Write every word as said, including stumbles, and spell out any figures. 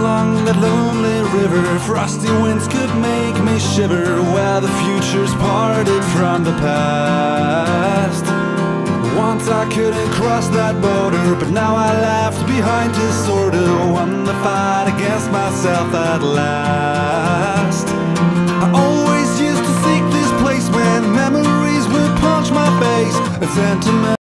along that lonely river, frosty winds could make me shiver, where the future's parted from the past. Once I couldn't cross that border, but now I left behind disorder, won the fight against myself at last. I always used to seek this place when memories would punch my face, and sentiment